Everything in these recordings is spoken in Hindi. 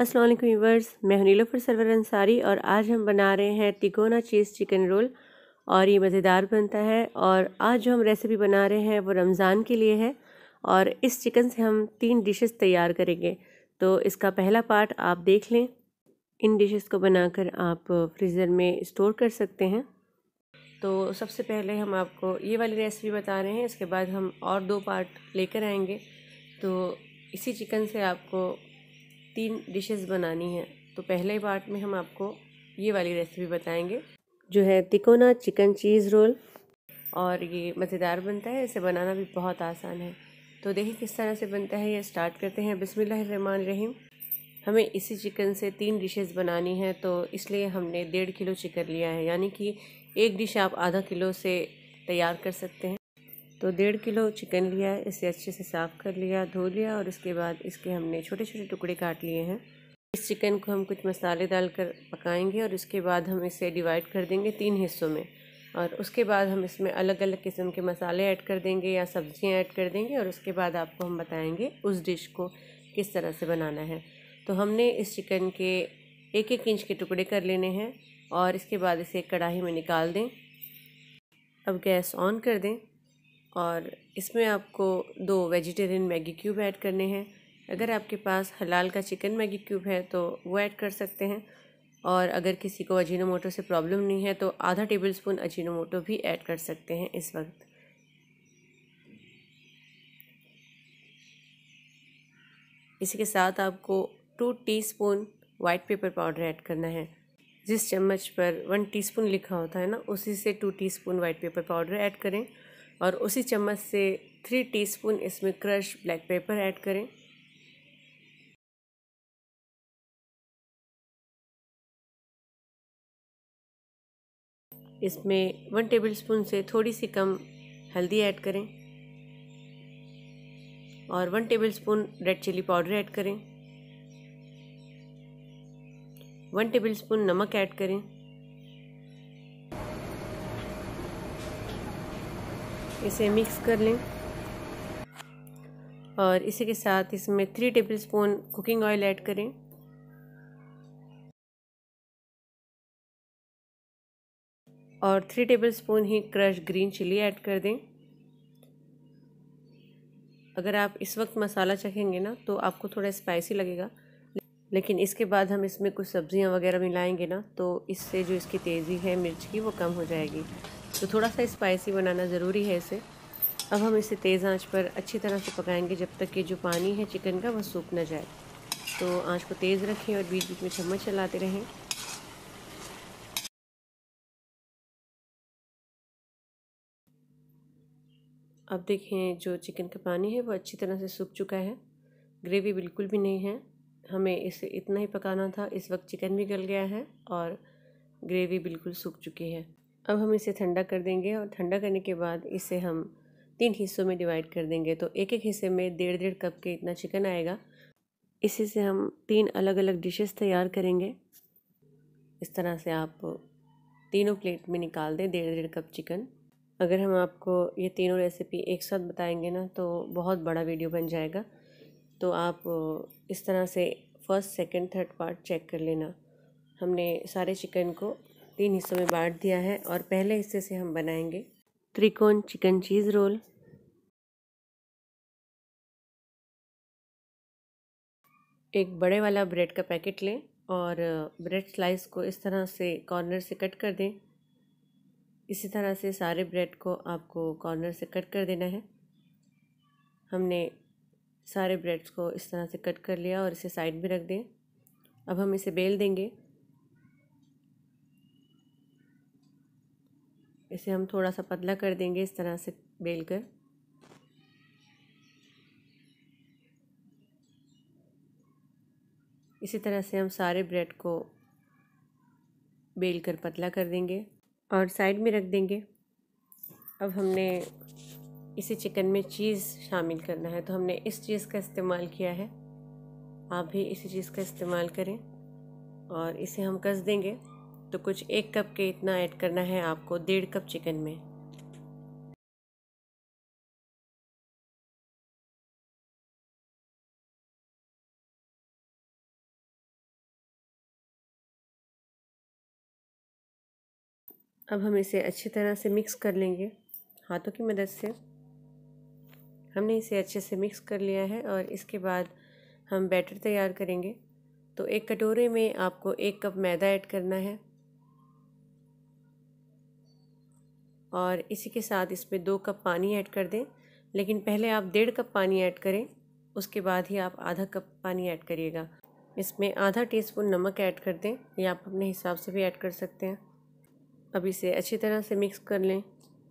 अस्सलाम वालेकुम व्यूअर्स, मैं हूं नीलोफर सरवर अंसारी और आज हम बना रहे हैं तिकोना चीज़ चिकन रोल और ये मज़ेदार बनता है। और आज जो हम रेसिपी बना रहे हैं वो रमज़ान के लिए है और इस चिकन से हम 3 डिशेस तैयार करेंगे। तो इसका पहला पार्ट आप देख लें। इन डिशेस को बनाकर आप फ्रीज़र में स्टोर कर सकते हैं। तो सबसे पहले हम आपको ये वाली रेसिपी बता रहे हैं, इसके बाद हम और 2 पार्ट लेकर आएंगे। तो इसी चिकन से आपको 3 डिशेस बनानी है। तो पहले पार्ट में हम आपको ये वाली रेसिपी बताएंगे जो है तिकोना चिकन चीज़ रोल, और ये मज़ेदार बनता है। इसे बनाना भी बहुत आसान है। तो देखिए किस तरह से बनता है। ये स्टार्ट करते हैं। बिस्मिल्लाहिर्रहमानिर्रहीम। हमें इसी चिकन से 3 डिशेस बनानी है, तो इसलिए हमने 1.5 किलो चिकन लिया है, यानी कि एक डिश आप आधा किलो से तैयार कर सकते हैं। तो 1.5 किलो चिकन लिया है, इसे अच्छे से साफ़ कर लिया, धो लिया और उसके बाद इसके हमने छोटे छोटे टुकड़े काट लिए हैं। इस चिकन को हम कुछ मसाले डालकर पकाएंगे और उसके बाद हम इसे डिवाइड कर देंगे 3 हिस्सों में, और उसके बाद हम इसमें अलग अलग किस्म के मसाले ऐड कर देंगे या सब्जियां ऐड कर देंगे, और उसके बाद आपको हम बताएंगे उस डिश को किस तरह से बनाना है। तो हमने इस चिकन के 1-1 इंच के टुकड़े कर लेने हैं और इसके बाद इसे कढ़ाई में निकाल दें। अब गैस ऑन कर दें और इसमें आपको 2 वेजिटेरियन मैगी क्यूब ऐड करने हैं। अगर आपके पास हलाल का चिकन मैगी क्यूब है तो वो ऐड कर सकते हैं, और अगर किसी को अजीनोमोटो से प्रॉब्लम नहीं है तो आधा टेबल स्पून अजीनोमोटो भी ऐड कर सकते हैं इस वक्त। इसी के साथ आपको 2 teaspoon white pepper powder add करना है। जिस चम्मच पर 1 टीस्पून लिखा होता है ना, उसी से 2 teaspoon white pepper powder add करें, और उसी चम्मच से 3 टीस्पून इसमें क्रश ब्लैक पेपर ऐड करें। इसमें 1 टेबलस्पून से थोड़ी सी कम हल्दी ऐड करें और 1 tablespoon red chilli powder add करें। 1 टेबलस्पून नमक ऐड करें। इसे मिक्स कर लें और इसी के साथ इसमें 3 टेबलस्पून कुकिंग ऑयल ऐड करें और 3 टेबलस्पून ही क्रश ग्रीन चिली ऐड कर दें। अगर आप इस वक्त मसाला चखेंगे ना तो आपको थोड़ा स्पाइसी लगेगा, लेकिन इसके बाद हम इसमें कुछ सब्जियां वगैरह मिलाएंगे ना, तो इससे जो इसकी तेज़ी है मिर्च की वो कम हो जाएगी। तो थोड़ा सा स्पाइसी बनाना ज़रूरी है इसे। अब हम इसे तेज़ आंच पर अच्छी तरह से पकाएंगे जब तक कि जो पानी है चिकन का वह सूख न जाए। तो आंच को तेज़ रखें और बीच बीच में चम्मच चलाते रहें। अब देखें जो चिकन का पानी है वो अच्छी तरह से सूख चुका है, ग्रेवी बिल्कुल भी नहीं है। हमें इसे इतना ही पकाना था। इस वक्त चिकन भी गल गया है और ग्रेवी बिल्कुल सूख चुकी है। अब हम इसे ठंडा कर देंगे और ठंडा करने के बाद इसे हम 3 हिस्सों में डिवाइड कर देंगे। तो एक एक हिस्से में 1.5 कप के इतना चिकन आएगा। इसी से हम 3 अलग अलग डिशेस तैयार करेंगे। इस तरह से आप तीनों प्लेट में निकाल दें 1.5 कप चिकन। अगर हम आपको ये तीनों रेसिपी एक साथ बताएंगे ना तो बहुत बड़ा वीडियो बन जाएगा। तो आप इस तरह से first second third part check कर लेना। हमने सारे चिकन को 3 हिस्सों में बांट दिया है और पहले हिस्से से हम बनाएंगे त्रिकोण चिकन चीज़ रोल। एक बड़े वाला ब्रेड का पैकेट लें और ब्रेड स्लाइस को इस तरह से कॉर्नर से कट कर दें। इसी तरह से सारे ब्रेड को आपको कॉर्नर से कट कर देना है। हमने सारे ब्रेड्स को इस तरह से कट कर लिया और इसे साइड में रख दें। अब हम इसे बेल देंगे। इसे हम थोड़ा सा पतला कर देंगे इस तरह से बेल कर। इसी तरह से हम सारे ब्रेड को बेल कर पतला कर देंगे और साइड में रख देंगे। अब हमने इसी चिकन में चीज़ शामिल करना है, तो हमने इस चीज़ का इस्तेमाल किया है। आप भी इसी चीज़ का इस्तेमाल करें और इसे हम कस देंगे। तो कुछ 1 कप के इतना ऐड करना है आपको 1.5 कप चिकन में। अब हम इसे अच्छी तरह से मिक्स कर लेंगे हाथों की मदद से। हमने इसे अच्छे से मिक्स कर लिया है और इसके बाद हम बैटर तैयार करेंगे। तो एक कटोरे में आपको 1 कप मैदा ऐड करना है और इसी के साथ इसमें 2 कप पानी ऐड कर दें, लेकिन पहले आप 1.5 कप पानी ऐड करें, उसके बाद ही आप आधा कप पानी ऐड करिएगा। इसमें आधा टीस्पून नमक ऐड कर दें, या आप अपने हिसाब से भी ऐड कर सकते हैं। अब इसे अच्छी तरह से मिक्स कर लें।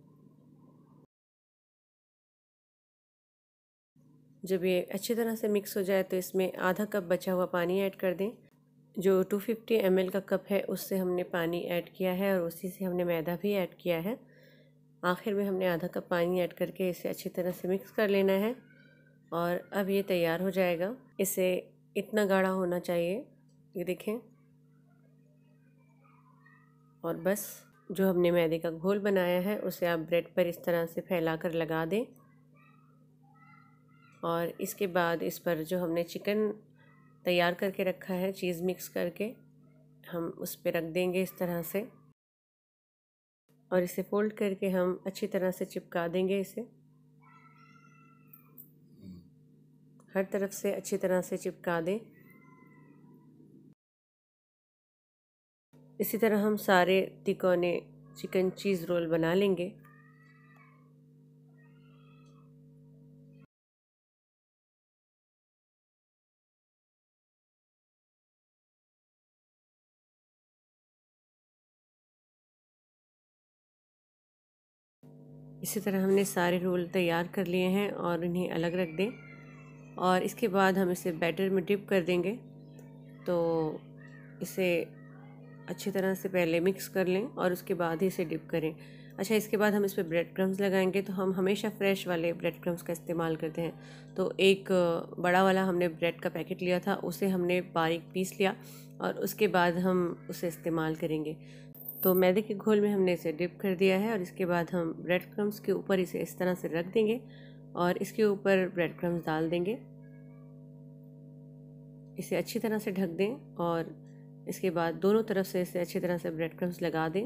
जब ये अच्छी तरह से मिक्स हो जाए तो इसमें आधा कप बचा हुआ पानी ऐड कर दें। जो 250 ml का कप है उससे हमने पानी ऐड किया है और उसी से हमने मैदा भी ऐड किया है। आखिर में हमने आधा कप पानी ऐड करके इसे अच्छी तरह से मिक्स कर लेना है और अब ये तैयार हो जाएगा। इसे इतना गाढ़ा होना चाहिए, ये देखें। और बस जो हमने मैदे का घोल बनाया है उसे आप ब्रेड पर इस तरह से फैलाकर लगा दें और इसके बाद इस पर जो हमने चिकन तैयार करके रखा है चीज़ मिक्स करके, हम उस पर रख देंगे इस तरह से और इसे फोल्ड करके हम अच्छी तरह से चिपका देंगे इसे। हर तरफ से अच्छी तरह से चिपका दें। इसी तरह हम सारे तिकोने चिकन चीज़ रोल बना लेंगे। इसी तरह हमने सारे रोल तैयार कर लिए हैं और इन्हें अलग रख दें और इसके बाद हम इसे बैटर में डिप कर देंगे। तो इसे अच्छी तरह से पहले मिक्स कर लें और उसके बाद ही इसे डिप करें। अच्छा, इसके बाद हम इस पर ब्रेड क्रम्स लगाएंगे। तो हम हमेशा फ्रेश वाले ब्रेड क्रम्स का इस्तेमाल करते हैं। तो एक बड़ा वाला हमने ब्रेड का पैकेट लिया था, उसे हमने बारीक पीस लिया और उसके बाद हम उसे इस्तेमाल करेंगे। तो मैदे के घोल में हमने इसे डिप कर दिया है और इसके बाद हम ब्रेड क्रम्स के ऊपर इसे इस तरह से रख देंगे और इसके ऊपर ब्रेड क्रम्स डाल देंगे। इसे अच्छी तरह से ढक दें और इसके बाद दोनों तरफ से इसे अच्छी तरह से ब्रेड क्रम्स लगा दें।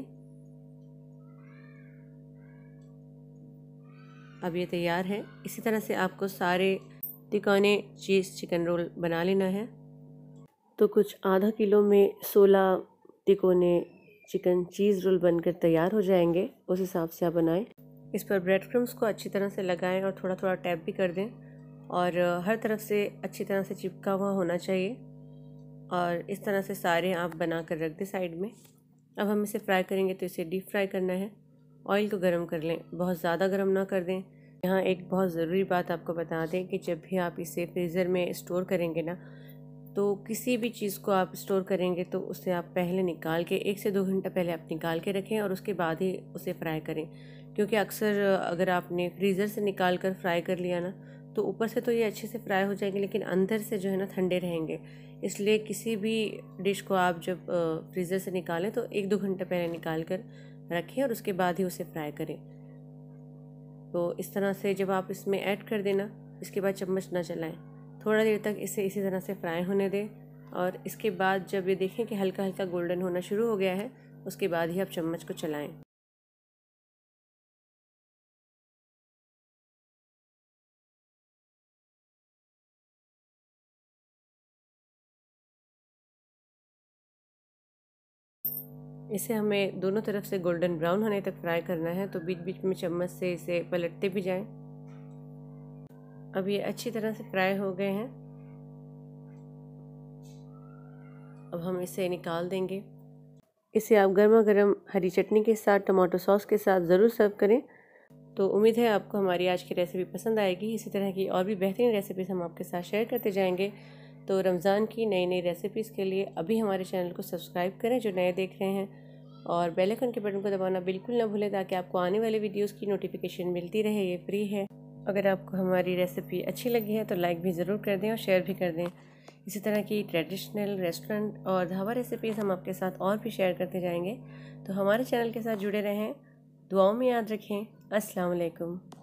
अब ये तैयार है। इसी तरह से आपको सारे तिकोने चीज़ चिकन रोल बना लेना है। तो कुछ आधा किलो में 16 तिकोने चिकन चीज़ रोल बनकर तैयार हो जाएंगे, उस हिसाब से आप बनाएं। इस पर ब्रेड क्रम्स को अच्छी तरह से लगाएं और थोड़ा थोड़ा टैप भी कर दें और हर तरफ से अच्छी तरह से चिपका हुआ होना चाहिए और इस तरह से सारे आप बना कर रख दें साइड में। अब हम इसे फ्राई करेंगे तो इसे डीप फ्राई करना है। ऑयल को गर्म कर लें, बहुत ज़्यादा गर्म ना कर दें। यहाँ एक बहुत ज़रूरी बात आपको बता दें कि जब भी आप इसे फ्रीज़र में स्टोर करेंगे ना, तो किसी भी चीज़ को आप स्टोर करेंगे तो उसे आप पहले निकाल के 1 से 2 घंटा पहले आप निकाल के रखें और उसके बाद ही उसे फ्राई करें। क्योंकि अक्सर अगर आपने फ्रीज़र से निकाल कर फ्राई कर लिया ना, तो ऊपर से तो ये अच्छे से फ्राई हो जाएंगे लेकिन अंदर से जो है ना ठंडे रहेंगे। इसलिए किसी भी डिश को आप जब फ्रीज़र से निकालें तो 1-2 घंटे पहले निकाल कर रखें और उसके बाद ही उसे फ्राई करें। तो इस तरह से जब आप इसमें ऐड कर देना, इसके बाद चम्मच ना चलाएं, थोड़ा देर तक इसे इसी तरह से फ्राई होने दें और इसके बाद जब ये देखें कि हल्का हल्का गोल्डन होना शुरू हो गया है, उसके बाद ही आप चम्मच को चलाएं। इसे हमें दोनों तरफ से गोल्डन ब्राउन होने तक फ्राई करना है, तो बीच बीच में चम्मच से इसे पलटते भी जाएं। अब ये अच्छी तरह से फ्राई हो गए हैं। अब हम इसे निकाल देंगे। इसे आप गर्मा गर्म हरी चटनी के साथ, टमाटो सॉस के साथ ज़रूर सर्व करें। तो उम्मीद है आपको हमारी आज की रेसिपी पसंद आएगी। इसी तरह की और भी बेहतरीन रेसिपीज़ हम आपके साथ शेयर करते जाएंगे। तो रमज़ान की नई नई रेसिपीज़ के लिए अभी हमारे चैनल को सब्सक्राइब करें जो नए देख रहे हैं, और बेल आइकन के बटन को दबाना बिल्कुल ना भूलें ताकि आपको आने वाले वीडियोस की नोटिफिकेशन मिलती रहे। ये फ्री है। अगर आपको हमारी रेसिपी अच्छी लगी है तो लाइक भी ज़रूर कर दें और शेयर भी कर दें। इसी तरह की ट्रेडिशनल रेस्टोरेंट और ढाबा रेसिपीज़ हम आपके साथ और भी शेयर करते जाएंगे। तो हमारे चैनल के साथ जुड़े रहें। दुआओं में याद रखें। अस्सलाम वालेकुम।